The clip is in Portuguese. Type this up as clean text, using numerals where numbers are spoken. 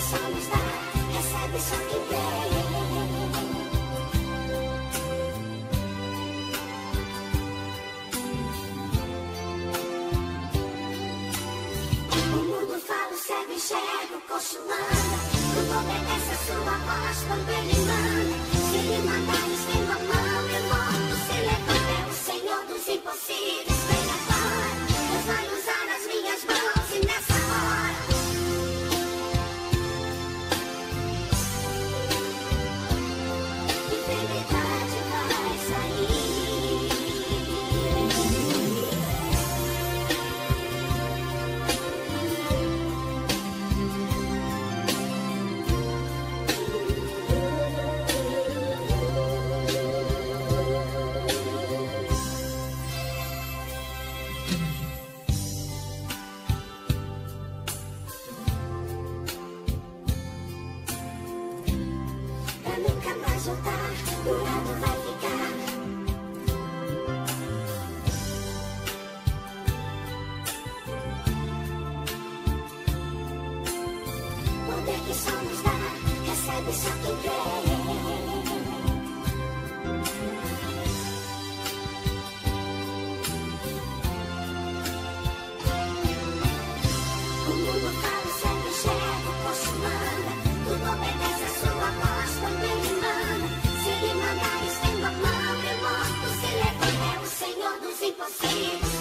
só nos dá, recebe só quem tem. O mundo fala, o cego enxerga, o coxo anda. Tudo obedece a sua voz quando ele manda. Se ele mandar, estendo a mão, eu morto. Se levanta, é o Senhor dos impossíveis. Vem agora, Deus vai usar as minhas mãos e nessa hora enfermidade vai sair. Pra nunca mais voltar, curado vai ficar. Poder que só nos dá, recebe só quem crê. O mundo fala, o cego enxerga, o coxo manda. Tudo obedece a sua voz quando ele manda. Se ele mandar, estendo a mão, eu morto. Se levanta, é o Senhor dos impossíveis.